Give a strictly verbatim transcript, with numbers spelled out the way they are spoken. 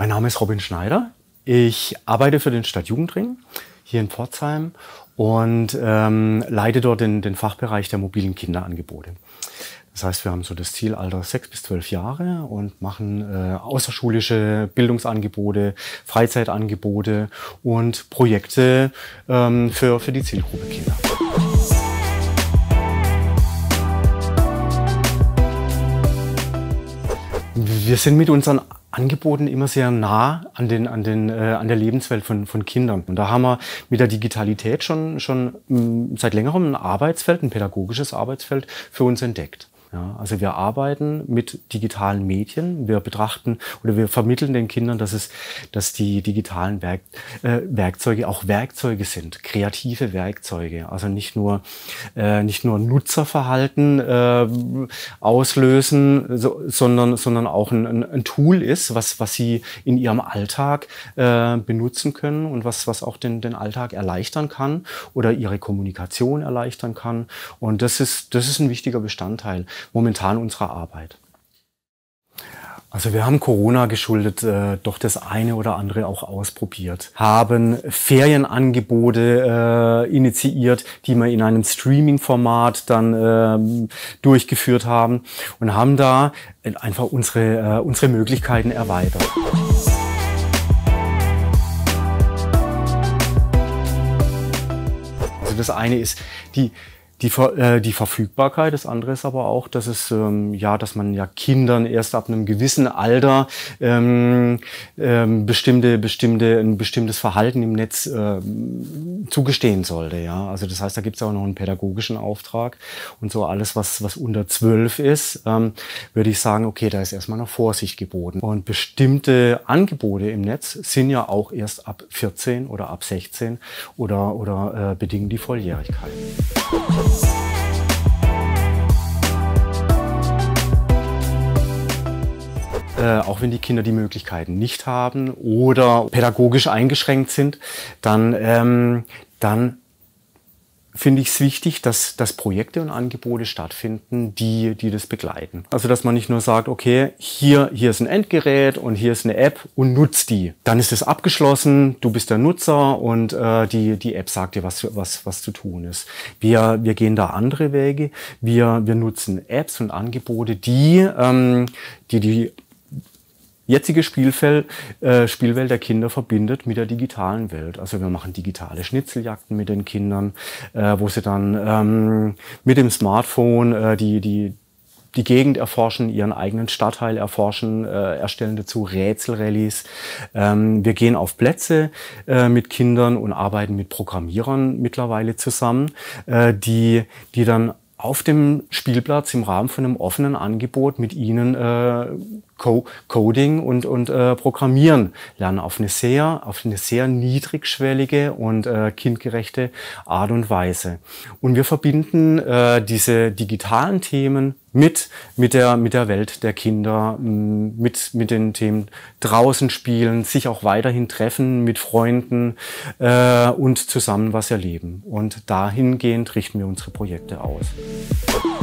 Mein Name ist Robin Schneider. Ich arbeite für den Stadtjugendring hier in Pforzheim und ähm, leite dort den, den Fachbereich der mobilen Kinderangebote. Das heißt, wir haben so das Zielalter sechs bis zwölf Jahre und machen äh, außerschulische Bildungsangebote, Freizeitangebote und Projekte ähm, für, für die Zielgruppe Kinder. Wir sind mit unseren Angeboten immer sehr nah an, den, an, den, äh, an der Lebenswelt von, von Kindern. Und da haben wir mit der Digitalität schon, schon mh, seit längerem ein Arbeitsfeld, ein pädagogisches Arbeitsfeld für uns entdeckt. Ja, also wir arbeiten mit digitalen Medien, wir betrachten oder wir vermitteln den Kindern, dass es, dass die digitalen Werk, äh, Werkzeuge auch Werkzeuge sind, kreative Werkzeuge, also nicht nur äh, nicht nur Nutzerverhalten äh, auslösen, so, sondern sondern auch ein, ein, ein Tool ist, was was sie in ihrem Alltag äh, benutzen können und was was auch den den Alltag erleichtern kann oder ihre Kommunikation erleichtern kann. Und das ist das ist ein wichtiger Bestandteil momentan unserer Arbeit. Also wir haben Corona geschuldet äh, doch das eine oder andere auch ausprobiert, haben Ferienangebote äh, initiiert, die wir in einem Streaming-Format dann äh, durchgeführt haben und haben da einfach unsere, äh, unsere Möglichkeiten erweitert. Also das eine ist die Die, äh, die Verfügbarkeit, das andere ist aber auch, dass es ähm, ja, dass man ja Kindern erst ab einem gewissen Alter ähm, ähm, bestimmte, bestimmte, ein bestimmtes Verhalten im Netz ähm, zugestehen sollte. Ja, also das heißt, da gibt es auch noch einen pädagogischen Auftrag und so alles, was was unter zwölf ist, ähm, würde ich sagen, okay, da ist erstmal noch Vorsicht geboten. Und bestimmte Angebote im Netz sind ja auch erst ab vierzehn oder ab sechzehn oder oder äh, bedingen die Volljährigkeit. Äh, auch wenn die Kinder die Möglichkeiten nicht haben oder pädagogisch eingeschränkt sind, dann, ähm, dann finde ich es wichtig, dass, dass Projekte und Angebote stattfinden, die, die das begleiten. Also dass man nicht nur sagt, okay, hier, hier ist ein Endgerät und hier ist eine App und nutzt die. Dann ist es abgeschlossen, du bist der Nutzer und äh, die, die App sagt dir, was, was, was zu tun ist. Wir, wir gehen da andere Wege. Wir, wir nutzen Apps und Angebote, die, ähm, die, die jetzige Spielfeld, äh, Spielwelt der Kinder verbindet mit der digitalen Welt. Also wir machen digitale Schnitzeljagden mit den Kindern, äh, wo sie dann ähm, mit dem Smartphone äh, die, die, die Gegend erforschen, ihren eigenen Stadtteil erforschen, äh, erstellen dazu Rätselrallyes. Ähm, wir gehen auf Plätze äh, mit Kindern und arbeiten mit Programmierern mittlerweile zusammen, äh, die, die dann auf dem Spielplatz im Rahmen von einem offenen Angebot mit ihnen äh, Co Coding und, und äh, Programmieren lernen auf eine sehr, auf eine sehr niedrigschwellige und äh, kindgerechte Art und Weise. Und wir verbinden äh, diese digitalen Themen mit, mit der, mit der Welt der Kinder, mit, mit den Themen draußen spielen, sich auch weiterhin treffen mit Freunden äh, und zusammen was erleben. Und dahingehend richten wir unsere Projekte aus.